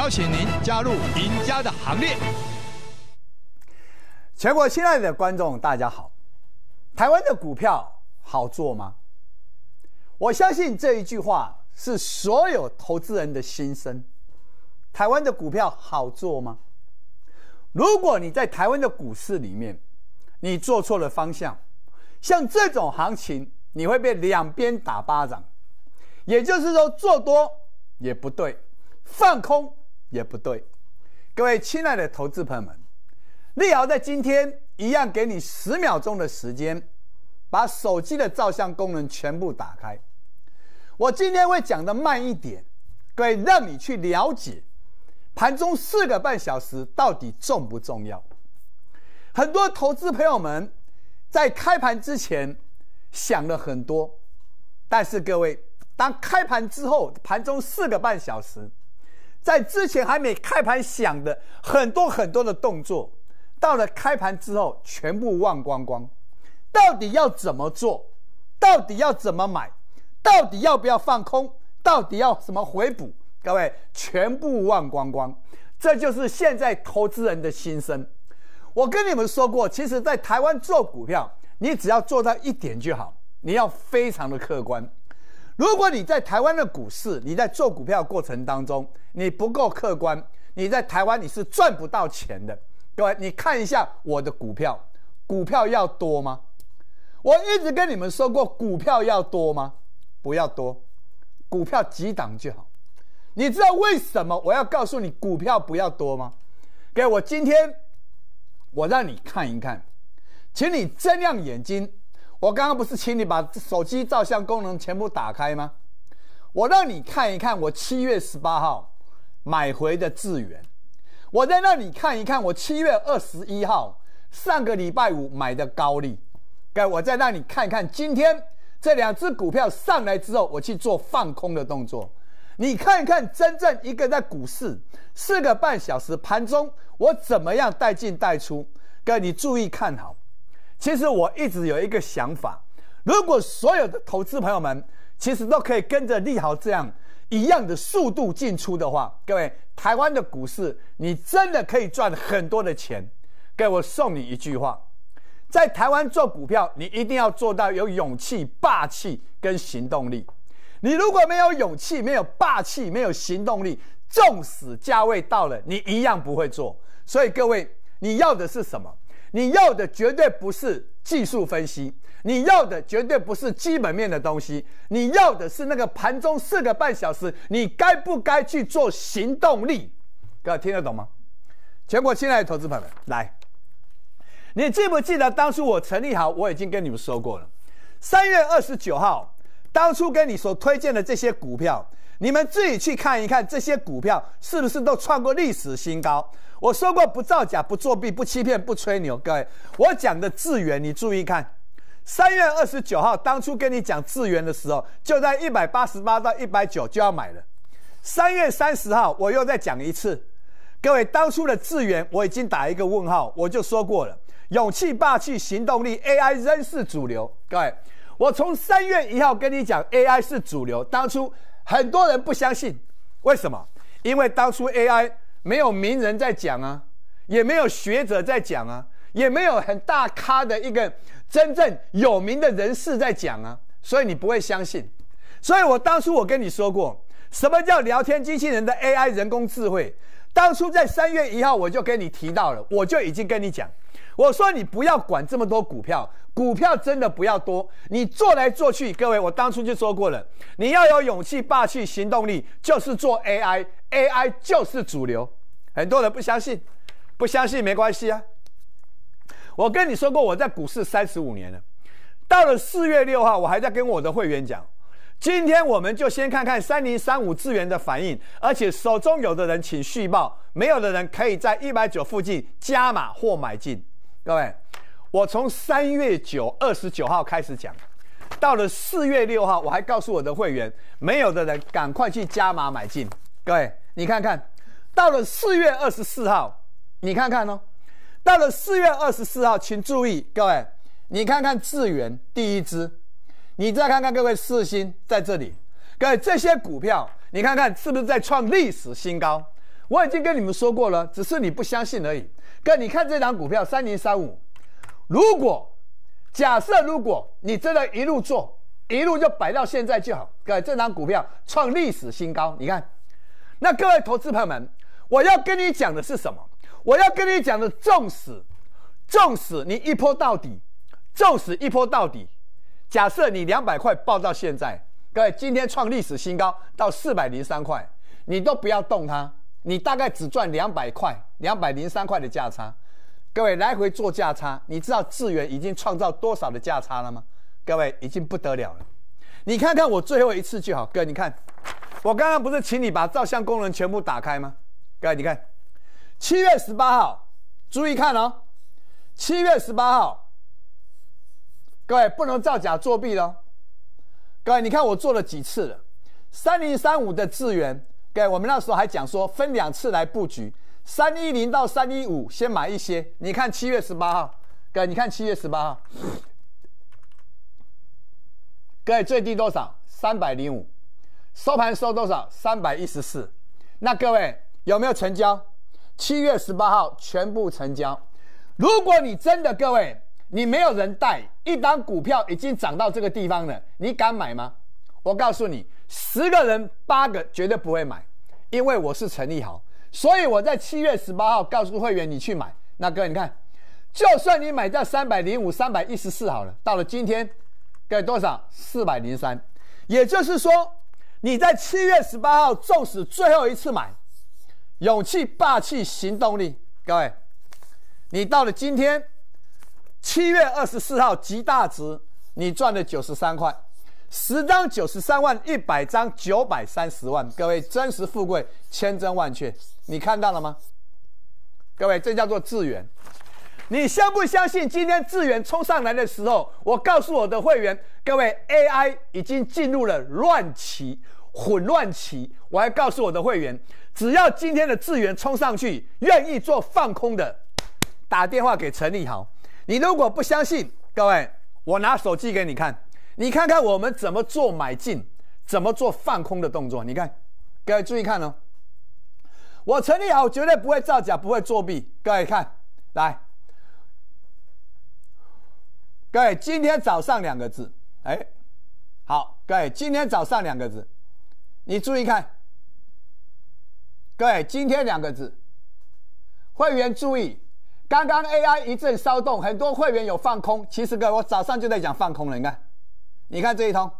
邀请您加入赢家的行列。 全国亲爱的观众，大家好。台湾的股票好做吗？我相信这一句话是所有投资人的心声。台湾的股票好做吗？如果你在台湾的股市里面，你做错了方向，像这种行情，你会被两边打巴掌。也就是说，做多也不对，放空也不对。各位亲爱的投资朋友们，立豪在今天一样给你10秒钟的时间，把手机的照相功能全部打开。我今天会讲的慢一点，各位让你去了解盘中4个半小时到底重不重要。很多投资朋友们在开盘之前想了很多，但是各位，当开盘之后，盘中4个半小时，在之前还没开盘想的很多的动作，到了开盘之后全部忘光光。到底要怎么做？到底要怎么买？到底要不要放空？到底要什么回补？各位全部忘光光。这就是现在投资人的心声。我跟你们说过，其实在台湾做股票，你只要做到一点就好，你要非常的客观。如果你在台湾的股市，你在做股票的过程当中，你不够客观，你在台湾你是赚不到钱的。各位，你看一下我的股票，股票要多吗？我一直跟你们说过，股票要多吗？不要多，股票几档就好。你知道为什么我要告诉你股票不要多吗？各位，我今天我让你看一看，请你睁亮眼睛。我刚刚不是请你把手机照相功能全部打开吗？我让你看一看我7月18号买回的智原，我再让你看一看我7月21号上个礼拜五买的高利，我再让你看看今天这2只股票上来之后，我去做放空的动作。你看一看真正一个在股市4个半小时盘中我怎么样带进带出。各位你注意看好，其实我一直有一个想法，如果所有的投资朋友们其实都可以跟着立豪这样一样的速度进出的话，各位台湾的股市你真的可以赚很多的钱。各位，我送你一句话，在台湾做股票，你一定要做到有勇气、霸气跟行动力。你如果没有勇气、没有霸气、没有行动力，纵使价位到了，你一样不会做。所以各位，你要的是什么？你要的绝对不是技术分析，你要的绝对不是基本面的东西，你要的是那个盘中4个半小时，你该不该去做行动力？各位听得懂吗？全国亲爱的投资朋友们，来，你记不记得当初我陈立豪我已经跟你们说过了，3月29号当初跟你所推荐的这些股票，你们自己去看一看，这些股票是不是都创过历史新高？我说过不造假、不作弊、不欺骗、不吹牛。各位，我讲的智原，你注意看，3月29号当初跟你讲智原的时候，就在188到190就要买了。3月30号我又再讲一次，各位，当初的智原我已经打一个问号，我就说过了，勇气、霸气、行动力 ，AI 仍是主流。各位，我从3月1号跟你讲 AI 是主流，当初很多人不相信，为什么？因为当初 AI 没有名人在讲啊，也没有学者在讲啊，也没有很大咖的一个真正有名的人士在讲啊，所以你不会相信。所以我当初我跟你说过，什么叫聊天机器人的 AI 人工智慧？当初在3月1号我就跟你提到了，我就已经跟你讲，我说你不要管这么多股票，股票真的不要多，你做来做去，各位，我当初就说过了，你要有勇气、霸气、行动力，就是做 AI 就是主流。很多人不相信，不相信没关系啊。我跟你说过，我在股市35年了，到了4月6号，我还在跟我的会员讲，今天我们就先看看3035智原的反应，而且手中有的人请续报，没有的人可以在190附近加码或买进。各位，我从3月29号开始讲，到了4月6号，我还告诉我的会员，没有的人赶快去加码买进。各位，你看看，到了4月24号，你看看哦，到了4月24号，请注意，各位，你看看智原第一支，你再看看各位世芯在这里，各位这些股票，你看看是不是在创历史新高？ 我已经跟你们说过了，只是你不相信而已。哥，你看这档股票3035，假设如果你真的一路做，一路就摆到现在就好。各位，这档股票创历史新高，你看。那各位投资朋友们，我要跟你讲的是什么？我要跟你讲的，纵使你一波到底，假设你200块报到现在，各位今天创历史新高到403块，你都不要动它，你大概只赚200块、203块的价差。各位来回做价差，你知道智原已经创造多少的价差了吗？各位已经不得了了。你看看我最后一次就好，各位你看，我刚刚不是请你把照相功能全部打开吗？各位你看，7月18号，注意看哦，7月18号，各位不能造假作弊咯。各位你看我做了几次了，3035的智原，各位我们那时候还讲说分2次来布局，310到315先买一些。你看7月18号，各位你看7月18号，各位最低多少？305，收盘收多少？314。那各位有没有成交？7月18号全部成交。如果你真的各位你没有人带，一档股票已经涨到这个地方了，你敢买吗？我告诉你，10个人8个绝对不会买，因为我是陈立豪，所以我在7月18号告诉会员你去买。那各位你看，就算你买在305、314好了，到了今天各位多少？403。也就是说，你在7月18号纵使最后一次买，勇气、霸气、行动力，各位，你到了今天7月24号极大值，你赚了93块，10张93万，100张930万。各位，真实富贵，千真万确，你看到了吗？各位，这叫做智原。你相不相信今天智原冲上来的时候，我告诉我的会员，各位 AI 已经进入了混乱期。我还告诉我的会员，只要今天的智原冲上去，愿意做放空的，打电话给陈立豪。你如果不相信，各位，我拿手机给你看，你看看我们怎么做买进，怎么做放空的动作。你看，各位注意看哦，我陈立豪绝对不会造假，不会作弊。各位看，来。各位，今天早上2个字，好，各位，今天早上2个字，你注意看，各位，今天2个字，会员注意，刚刚 AI 一阵骚动，很多会员有放空，其实各位，我早上就在讲放空了，你看这一通，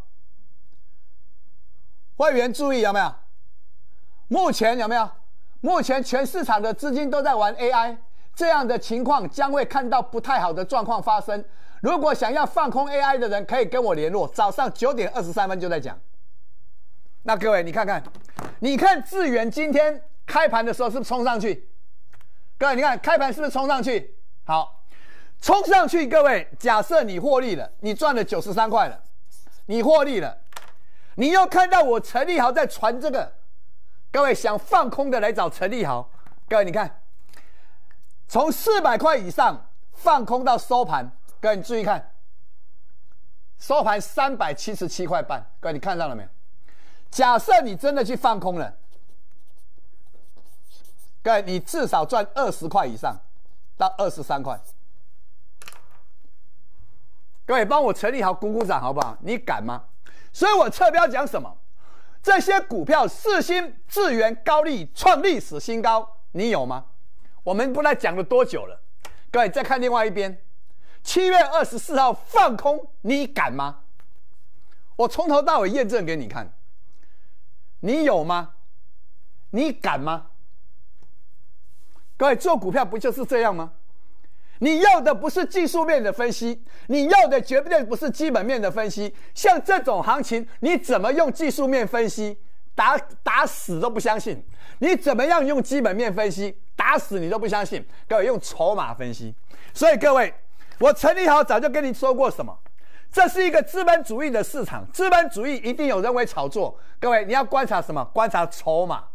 会员注意有没有？目前有没有？目前全市场的资金都在玩 AI， 这样的情况将会看到不太好的状况发生。如果想要放空 AI 的人，可以跟我联络。早上9点23分就在讲。那各位，你看看，你看智原今天开盘的时候是不是冲上去？各位，你看开盘是不是冲上去？好，冲上去，各位，假设你获利了，你赚了93块了，你获利了，你又看到我陈立豪在传这个，各位想放空的来找陈立豪。各位，你看，从400块以上放空到收盘。各位，你注意看，收盘377块半。各位，你看到了没有？假设你真的去放空了，各位，你至少赚20块以上，到23块。各位，帮我陈立豪鼓鼓掌好不好？你敢吗？所以我侧标讲什么？这些股票，世芯、智原、高力创历史新高，你有吗？我们不知道讲了多久了。各位，再看另外一边。7月24号放空，你敢吗？我从头到尾验证给你看，你有吗？你敢吗？各位，做股票不就是这样吗？你要的不是技术面的分析，你要的绝对不是基本面的分析。像这种行情，你怎么用技术面分析？打死都不相信。你怎么样用基本面分析？打死你都不相信。各位，用筹码分析。所以各位，我陈立豪早就跟你说过什么？这是一个资本主义的市场，资本主义一定有人为炒作。各位，你要观察什么？观察筹码。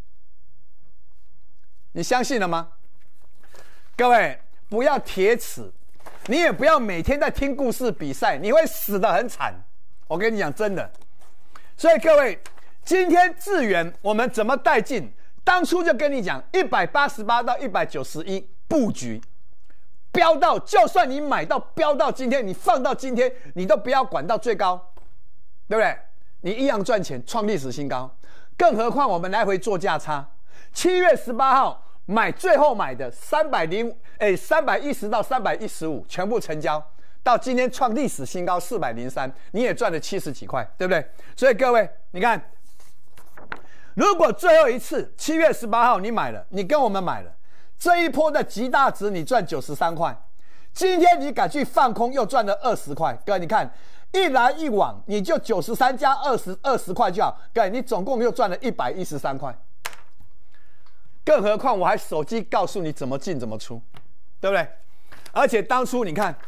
你相信了吗？各位，不要铁齿，你也不要每天在听故事比赛，你会死得很惨。我跟你讲，真的。所以各位，今天智原我们怎么带进？ 当初就跟你讲188到191布局，飙到，就算你买到飙到今天，你放到今天，你都不要管到最高，对不对？你一样赚钱，创历史新高。更何况我们来回做价差，7月18号买，最后买的310到315全部成交，到今天创历史新高403，你也赚了70几块，对不对？所以各位，你看，如果最后一次7月18号你买了，你跟我们买了，这一波的极大值你赚93块，今天你敢去放空又赚了20块，各位你看。一来一往，你就93加20块就好，各位，你总共又赚了113块。更何况我还手机告诉你怎么进怎么出，对不对？而且当初你看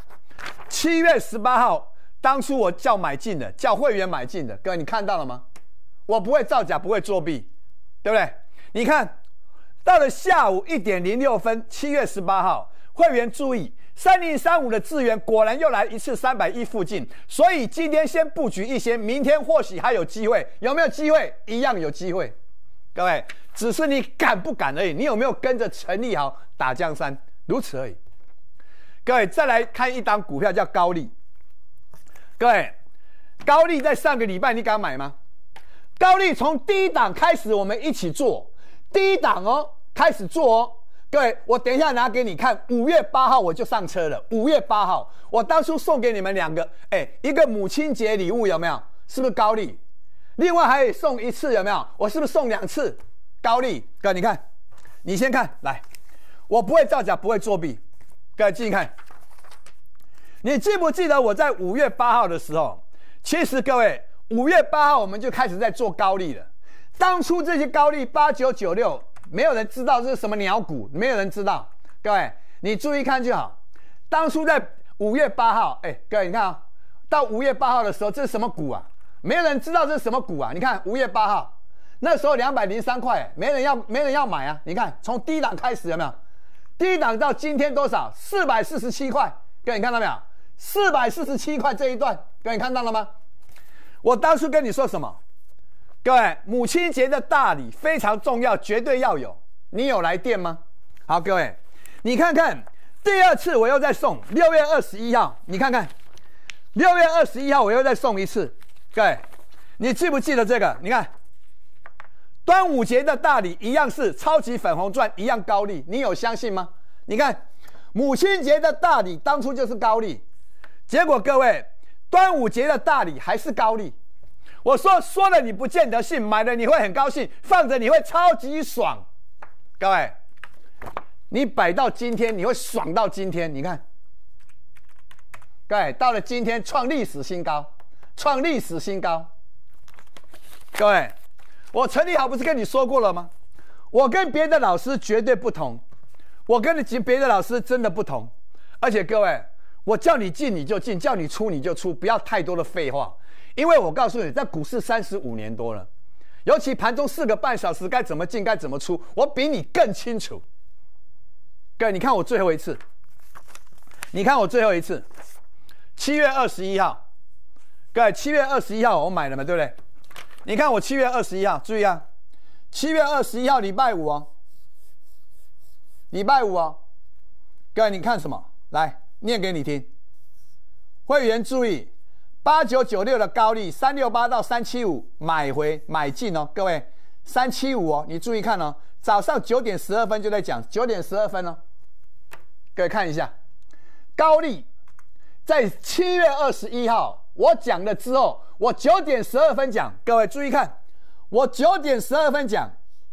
，7月18号，当初我叫买进的，叫会员买进的，各位你看到了吗？我不会造假，不会作弊，对不对？你看到了下午1点06分，7月18号，会员注意。3035的智原果然又来一次310附近，所以今天先布局一些，明天或许还有机会，有没有机会？一样有机会，各位，只是你敢不敢而已，你有没有跟着陈立豪打江山，如此而已。各位再来看一档股票叫高力，各位，高力在上个礼拜你敢买吗？高力从第一档开始我们一起做，第一档哦开始做哦。各位，我等一下拿给你看，5月8号我就上车了。5月8号，我当初送给你们2个，一个母亲节礼物有没有？是不是高力？另外还有送1次有没有？我是不是送2次高力？各位你看，你先看来，我不会造假，不会作弊。各位继续看，你记不记得我在5月8号的时候？其实各位，5月8号我们就开始在做高力了。当初这些高力8996。没有人知道这是什么鸟股，没有人知道。各位，你注意看就好。当初在5月8号，各位你看啊，到5月8号的时候，这是什么股啊？没有人知道这是什么股啊？你看5月8号，那时候203块，没人要买啊。你看从低档开始有没有？低档到今天多少？447块。各位你看到没有？447块这一段，各位你看到了吗？我当初跟你说什么？各位，母亲节的大礼非常重要，绝对要有。你有来电吗？好，各位，你看看，第二次我又再送6月21号，你看看，6月21号我又再送1次。各位，你记不记得这个？你看，端午节的大礼一样是超级粉红钻，一样高力，你有相信吗？你看，母亲节的大礼当初就是高力，结果各位，端午节的大礼还是高力。我说了你不见得信，买了你会很高兴，放着你会超级爽。各位，你摆到今天，你会爽到今天。你看，各位到了今天创历史新高，创历史新高。各位，我陈立豪不是跟你说过了吗？我跟别的老师绝对不同，我跟别的老师真的不同。而且各位，我叫你进你就进，叫你出你就出，不要太多的废话。因为我告诉你，在股市35年多了，尤其盘中4个半小时该怎么进该怎么出，我比你更清楚。各位，你看我最后一次，你看我最后一次，7月21号，各位7月21号我买了嘛，对不对？你看我7月21号，注意啊，7月21号礼拜五哦，礼拜五哦，各位你看什么？来念给你听，会员注意。8996的高力368到375买进哦，各位375哦，你注意看哦，早上9点12分就在讲，9点12分哦，各位看一下，高力在7月21号我讲了之后，我9点12分讲，各位注意看，我9点12分讲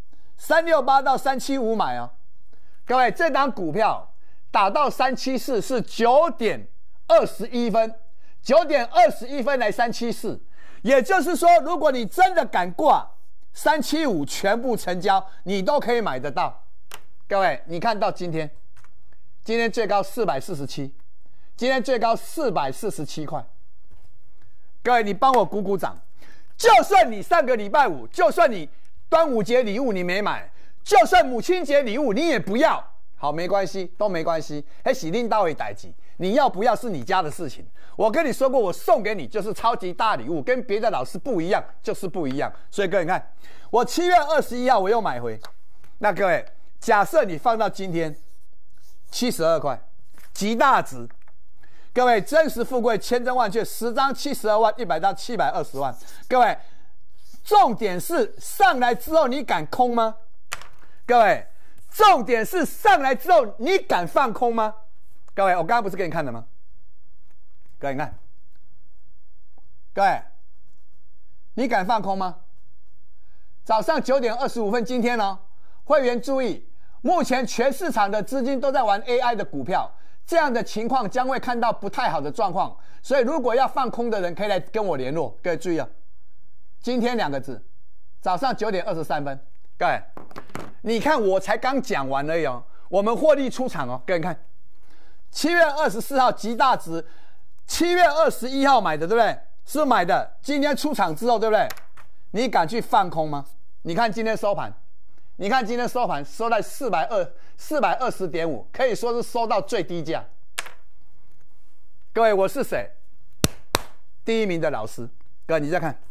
368到375买哦，各位这档股票打到374是9点21分。9点21分来374，也就是说，如果你真的敢挂375全部成交，你都可以买得到。各位，你看到今天最高447，今天最高447块。各位，你帮我鼓鼓掌。就算你上个礼拜五，就算你端午节礼物你没买，就算母亲节礼物你也不要，好，没关系，都没关系。那是领导的代志，你要不要是你家的事情。我跟你说过，我送给你就是超级大礼物，跟别的老师不一样，就是不一样。所以各位你看，我7月21号我又买回， 那各位，假设你放到今天72块，极大值。各位，真实富贵千真万确，10张72万，100张720万。各位，重点是上来之后你敢空吗？各位，重点是上来之后你敢放空吗？各位，我刚刚不是给你看的吗？各位，你看，各位，你敢放空吗？早上9点25分，今天呢，会员注意，目前全市场的资金都在玩 AI 的股票。这样的情况将会看到不太好的状况，所以如果要放空的人可以来跟我联络。各位注意啊，今天2个字，早上9点23分。各位，你看我才刚讲完而已哦，我们获利出场哦。各位看，7月24号极大值，7月21号买的，对不对？是买的，今天出场之后，对不对？你敢去放空吗？你看今天收盘。你看今天收盘收在420.5，可以说是收到最低价。各位，我是谁？第1名的老师。各位，你再看，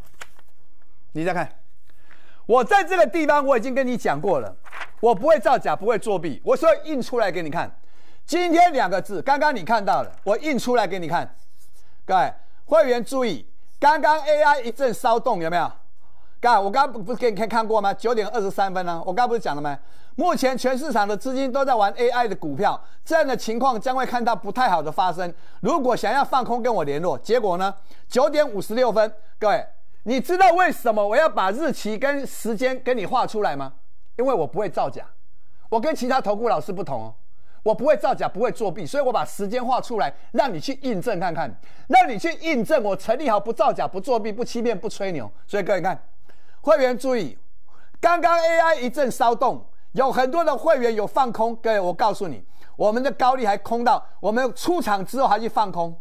我在这个地方我已经跟你讲过了，我不会造假，不会作弊，我所以印出来给你看。今天2个字，刚刚你看到了，我印出来给你看。各位会员注意，刚刚 AI 一阵骚动，有没有？我刚刚不是给你看过吗？9点23分呢，我刚刚不是讲了吗？目前全市场的资金都在玩 AI 的股票，这样的情况将会看到不太好的发生。如果想要放空跟我联络，结果呢？9点56分，各位，你知道为什么我要把日期跟时间给你画出来吗？因为我不会造假，我跟其他投顾老师不同哦，我不会造假，不会作弊，所以我把时间画出来，让你去印证看看，让你去印证我成立好不造假、不作弊、不欺骗、不吹牛。所以各位看。会员注意，刚刚 AI 一阵骚动，有很多的会员有放空。各位，我告诉你，我们的高利还空到我们出场之后还去放空，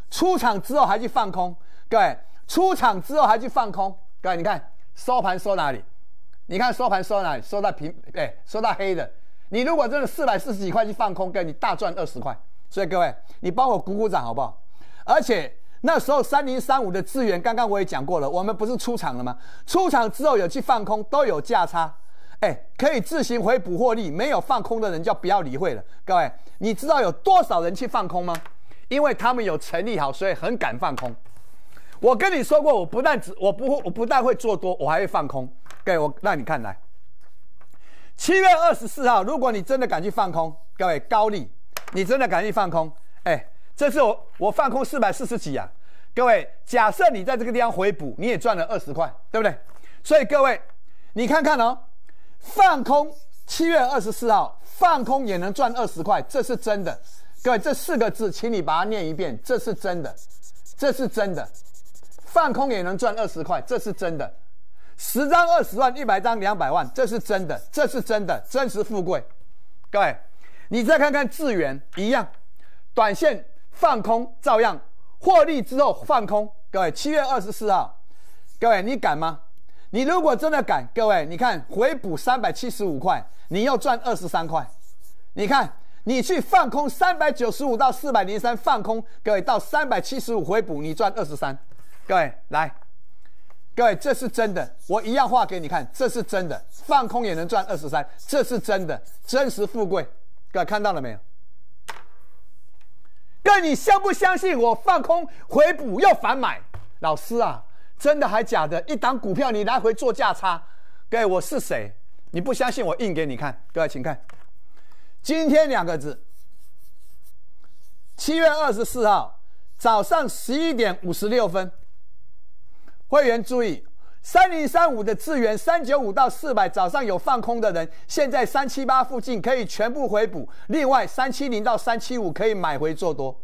各位，出场之后还去放空。各位，你看收盘收哪里？你看收盘收哪里？收到收到黑的。你如果真的440几块去放空，各位，你大赚20块。所以各位，你帮我鼓鼓掌好不好？而且。那时候3035的资源，刚刚我也讲过了，我们不是出场了吗？出场之后有去放空，都有价差，可以自行回补获利。没有放空的人就不要理会了。各位，你知道有多少人去放空吗？因为他们有成立好，所以很敢放空。我跟你说过，我不但会做多，我还会放空。各位，我让你看来，7月24号，如果你真的敢去放空，各位高利，你真的敢去放空，这是我放空440几啊，各位，假设你在这个地方回补，你也赚了20块，对不对？所以各位，你看看哦，放空7月24号放空也能赚20块，这是真的。各位，这4个字，请你把它念一遍，这是真的，这是真的。放空也能赚20块，这是真的。10张20万，100张200万，这是真的，这是真的，真实富贵。各位，你再看看智原一样，短线。放空照样获利之后放空，各位7月24号，各位你敢吗？你如果真的敢，各位你看回补375块，你又赚23块。你看你去放空395到403放空，各位到375回补，你赚23。各位来，各位这是真的，我一样画给你看，这是真的，放空也能赚23，这是真的，真实富贵。各位看到了没有？各位，你相不相信我放空回补又反买？老师啊，真的还假的？一档股票你来回做价差，各位我是谁？你不相信我印给你看。各位请看，今天2个字，7月24号早上11点56分，会员注意，3035的智原395到400，早上有放空的人，现在378附近可以全部回补。另外370到375可以买回做多。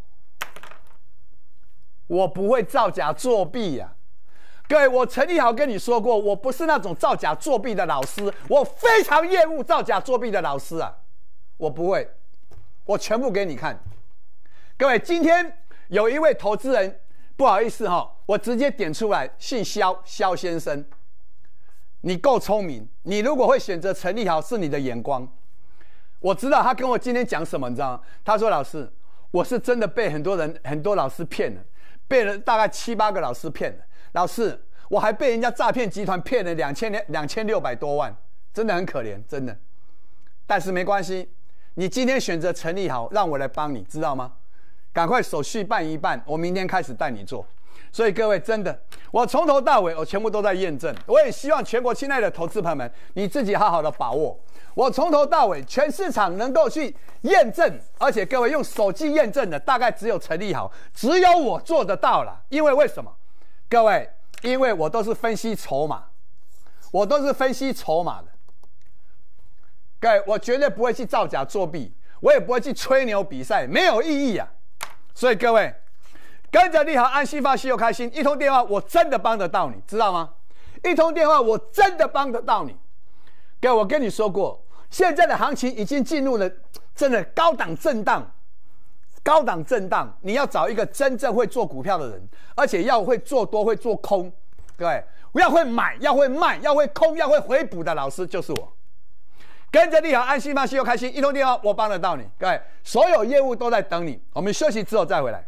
我不会造假作弊呀，各位，我陈立豪跟你说过，我不是那种造假作弊的老师，我非常厌恶造假作弊的老师啊，我不会，我全部给你看。各位，今天有一位投资人，不好意思我直接点出来，姓肖，肖先生，你够聪明，你如果会选择陈立豪，是你的眼光。我知道他跟我今天讲什么，你知道吗？他说老师，我是真的被很多老师骗了，被了大概7、8个老师骗了。老师，我还被人家诈骗集团骗了2600多万，真的很可怜，真的。 但是没关系，你今天选择陈立豪，让我来帮你，知道吗？赶快手续办一办，我明天开始带你做。所以各位，真的，我从头到尾我全部都在验证。我也希望全国亲爱的投资朋友们，你自己好好的把握。我从头到尾，全市场能够去验证，而且各位用手机验证的，大概只有陈立豪，只有我做得到了。因为为什么？各位，因为我都是分析筹码，我都是分析筹码的。各位，我绝对不会去造假作弊，我也不会去吹牛比赛，没有意义啊。所以各位，跟着立豪安心放心又开心，一通电话我真的帮得到你，知道吗？一通电话我真的帮得到你。各位，我跟你说过，现在的行情已经进入了真的高档震荡，高档震荡，你要找一个真正会做股票的人，而且要会做多会做空，各位要会买要会卖要会空要会回补的老师就是我。跟着立豪安心放心又开心，一通电话我帮得到你，各位所有业务都在等你。我们休息之后再回来。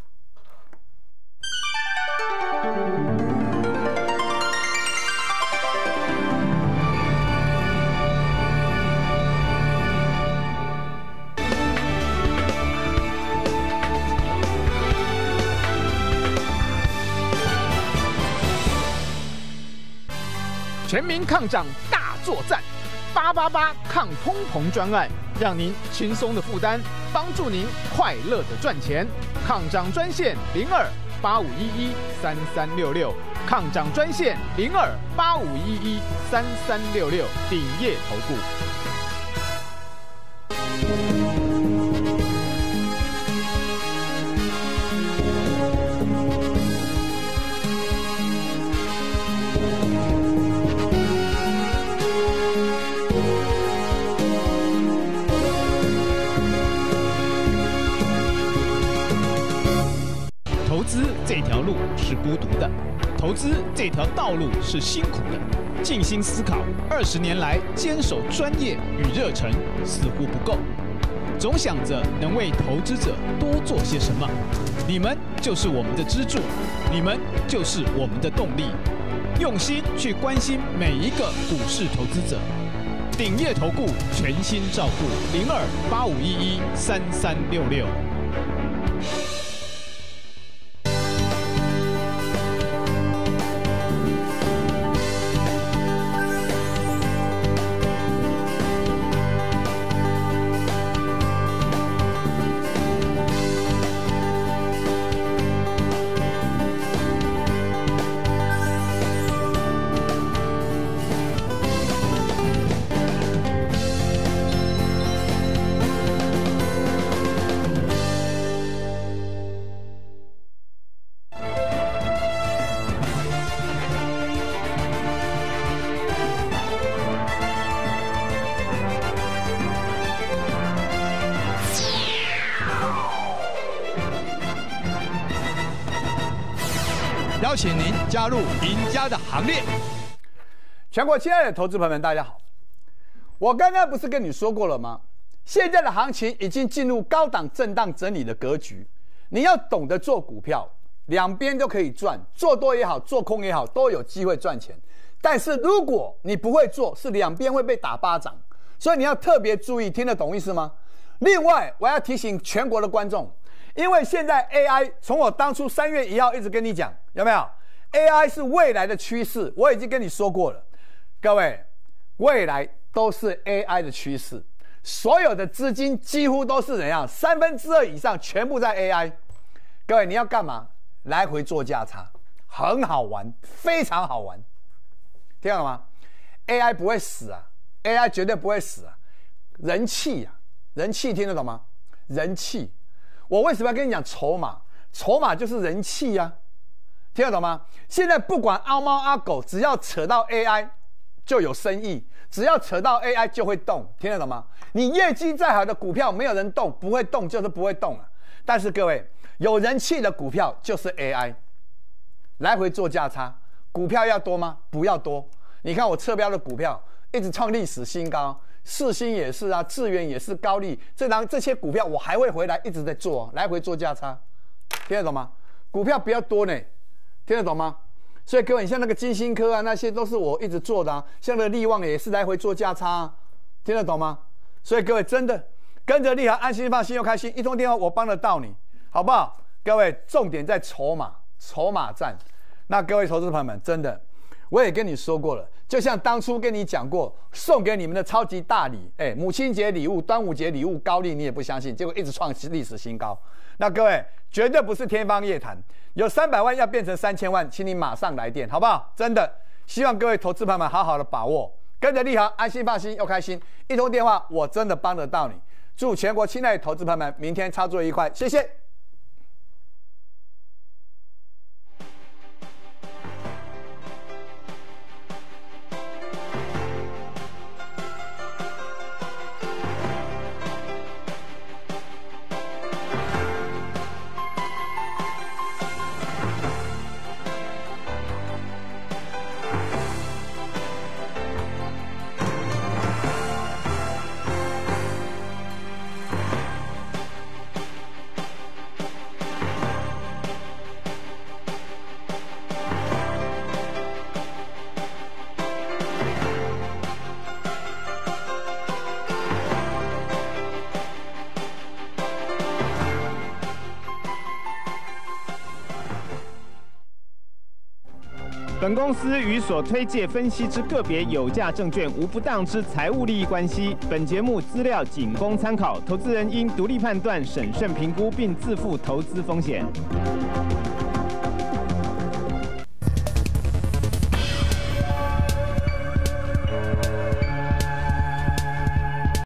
全民抗涨大作战，888抗通膨专案，让您轻松的负担，帮助您快乐的赚钱。抗涨专线02-8511-3366，抗涨专线02-8511-3366，鼎业投顾。 投资这条路是孤独的，投资这条道路是辛苦的。静心思考，20年来坚守专业与热忱似乎不够，总想着能为投资者多做些什么。你们就是我们的支柱，你们就是我们的动力。用心去关心每一个股市投资者。鼎业投顾全心照顾，02-8511-3366。 邀请您加入赢家的行列。 全国亲爱的投资朋友们，大家好！我刚刚不是跟你说过了吗？现在的行情已经进入高档震荡整理的格局，你要懂得做股票，两边都可以赚，做多也好，做空也好，都有机会赚钱。但是如果你不会做，是两边会被打巴掌，所以你要特别注意，听得懂意思吗？另外，我要提醒全国的观众。因为现在 AI 从我当初3月1号一直跟你讲，有没有 ？AI 是未来的趋势，我已经跟你说过了。各位，未来都是 AI 的趋势，所有的资金几乎都是怎样？2/3以上全部在 AI。各位，你要干嘛？来回做价差，很好玩，非常好玩。听到了吗 ？AI 不会死啊 ，AI 绝对不会死啊！人气啊，人气听得懂吗？人气。我为什么要跟你讲筹码？筹码就是人气呀，听得懂吗？现在不管阿猫阿狗，只要扯到 AI 就有生意，只要扯到 AI 就会动，听得懂吗？你业绩再好的股票没有人动，不会动就是不会动了。但是各位，有人气的股票就是 AI， 来回做价差，股票要多吗？不要多。你看我侧标的股票一直创历史新高。世芯也是啊，智原也是，高力这些股票我还会回来一直在做，来回做价差，听得懂吗？股票比较多呢，听得懂吗？所以各位，你像那个金星科啊，那些都是我一直做的啊，像那个力旺也是来回做价差啊，听得懂吗？ 所以各位真的跟着立航，安心放心又开心，一通电话我帮得到你，好不好？各位重点在筹码战。那各位投资朋友们，真的我也跟你说过了，就像当初跟你讲过，送给你们的超级大礼，母亲节礼物、端午节礼物，高利你也不相信，结果一直创历史新高。那各位绝对不是天方夜谭，有300万要变成3000万，请你马上来电，好不好？真的希望各位投资朋友们好好的把握，跟着立航，安心放心又开心，一通电话我真的帮得到你。祝全国亲爱的投资朋友们明天操作愉快，谢谢。 本公司与所推介分析之个别有价证券无不当之财务利益关系。本节目资料仅供参考，投资人应独立判断、审慎评估，并自负投资风险。